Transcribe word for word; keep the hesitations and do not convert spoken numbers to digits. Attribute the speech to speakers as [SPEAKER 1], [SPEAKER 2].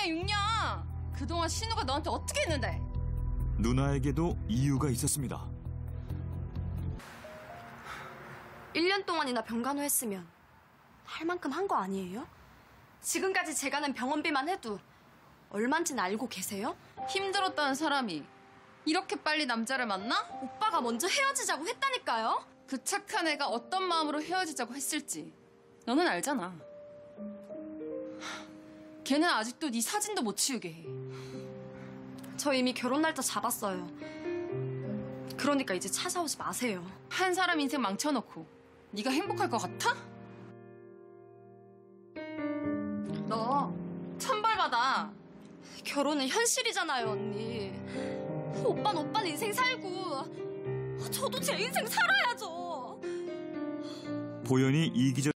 [SPEAKER 1] 년, 육 년! 그동안 신우가 너한테 어떻게 했는데?
[SPEAKER 2] 누나에게도 이유가 있었습니다.
[SPEAKER 3] 일 년 동안이나 병간호 했으면 할 만큼 한 거 아니에요? 지금까지 제가 낸 병원비만 해도 얼만지는 알고 계세요?
[SPEAKER 1] 힘들었다는 사람이 이렇게 빨리 남자를 만나?
[SPEAKER 3] 오빠가 먼저 헤어지자고 했다니까요?
[SPEAKER 1] 그 착한 애가 어떤 마음으로 헤어지자고 했을지 너는 알잖아. 걔는 아직도 네 사진도 못 치우게 해.
[SPEAKER 3] 저 이미 결혼 날짜 잡았어요. 그러니까 이제 찾아오지 마세요.
[SPEAKER 1] 한 사람 인생 망쳐놓고 네가 행복할 것 같아? 너 천벌 받아.
[SPEAKER 3] 결혼은 현실이잖아요, 언니. 오빠는 오빠는 인생 살고 저도 제 인생 살아야죠.
[SPEAKER 2] 보현이 이기적